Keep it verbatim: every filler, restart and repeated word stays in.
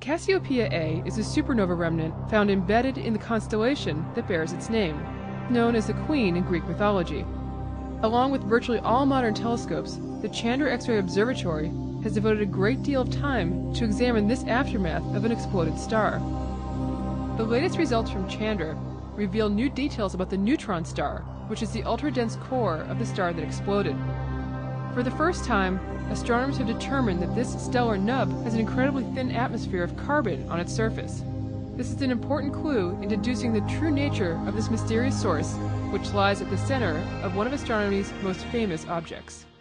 Cassiopeia A is a supernova remnant found embedded in the constellation that bears its name, known as the Queen in Greek mythology. Along with virtually all modern telescopes, the Chandra X-ray Observatory has devoted a great deal of time to examine this aftermath of an exploded star. The latest results from Chandra reveal new details about the neutron star, which is the ultra-dense core of the star that exploded. For the first time, astronomers have determined that this stellar nub has an incredibly thin atmosphere of carbon on its surface. This is an important clue in deducing the true nature of this mysterious source, which lies at the center of one of astronomy's most famous objects.